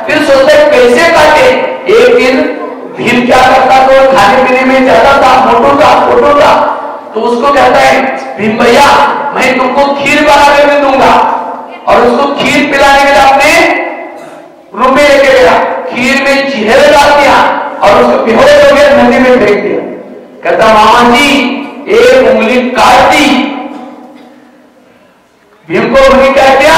फिर सोचता है कैसे काटे। एक दिन भीम क्या करता, तो खाने पीने में ज्यादा था, मोटू था, तो उसको कहता है भीम भैया मैं तुमको खीर बनाने में दूंगा, और उसको खीर पिलाने के लिए अपने रूम में लेके गया, खीर में जहर डाल दिया और उसको बेहोश हो गया, नदी में फेंक दिया। कहता मामा जी एक उंगली काट दी। भीम को उंगली काट दिया,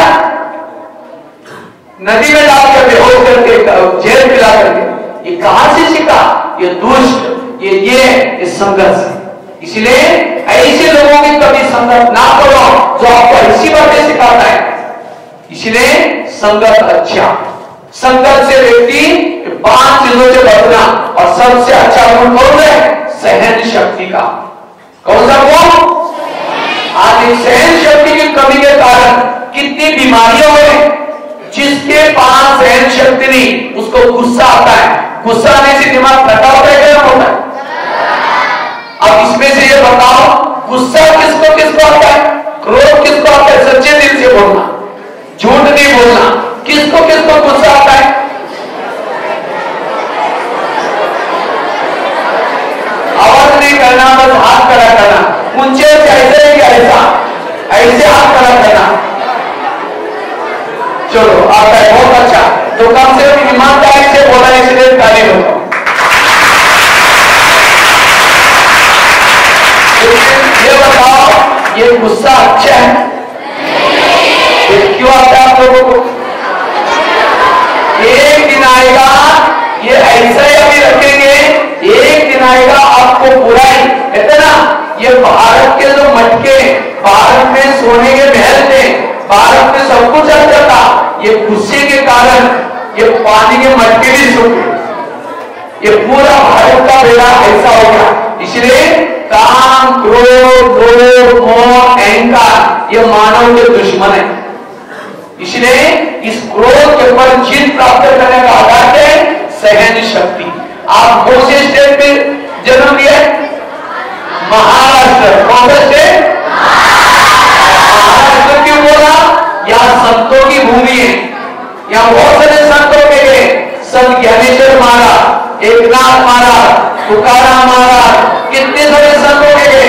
नदी में डालकर बेहोश करके जहर पिला करके। ये कहां से सीखा? ये दुष्ट, ये संघर्ष। इसलिए ऐसे लोगों की कभी संगत ना करो जो आपको ऐसी बातें सिखाता है। इसलिए संगत अच्छा, संगत से व्यक्ति 5 चीजों से बचना, और सबसे अच्छा गुण कौन है? सहन शक्ति का। कौन सा गुण? आज इस सहन शक्ति की कमी के कारण कितनी बीमारियां हुए। जिसके पास सहन शक्ति नहीं उसको गुस्सा आता है, गुस्सा आने से दिमाग फटा होता है, क्या होता है? अब इसमें से ये बताओ गुस्सा किसको आता है, क्रोध किसको आता है? सच्चे दिल से बोलना, झूठ नहीं बोलना। किसको गुस्सा आता है? आवाज नहीं करना, बस हाथ खड़ा करना, ऊंचे से ऐसे ही ऐसे हाथ खड़ा करना। चलो आता है, बहुत अच्छा। तो कम से कम ईमानदारी से बोला, इसलिए ताली हो। ये बताओ ये गुस्सा अच्छा है? क्यों आता है आप लोगों को? एक दिन आएगा, ये ऐसा ही अभी रखेंगे, एक दिन आएगा आपको बुराई कहते ना। ये भारत के जो मटके, भारत में सोने के महल थे, भारत में सब कुछ अच्छा था, ये गुस्से के कारण ये पानी के मटके भी सूखे। ये पूरा भारत का बेड़ा ऐसा हो गया। इसलिए काम, क्रोध, लोभ, मोह, अहंकार ये मानव के दुश्मन है। इसलिए इस क्रोध के ऊपर जीत प्राप्त करने का आधार है सहन शक्ति। आप कौन से स्टेट में जन्म लिया? महाराष्ट्र। कौन सा स्टेट? महाराष्ट्र क्यों बोला? यहाँ संतों की भूमि है, यहाँ बहुत सारे संत हो गए। संत ज्ञानेश्वर महाराज, एकनाथ महाराज, तुकाराम महाराज, कितने सारे संत हो गए।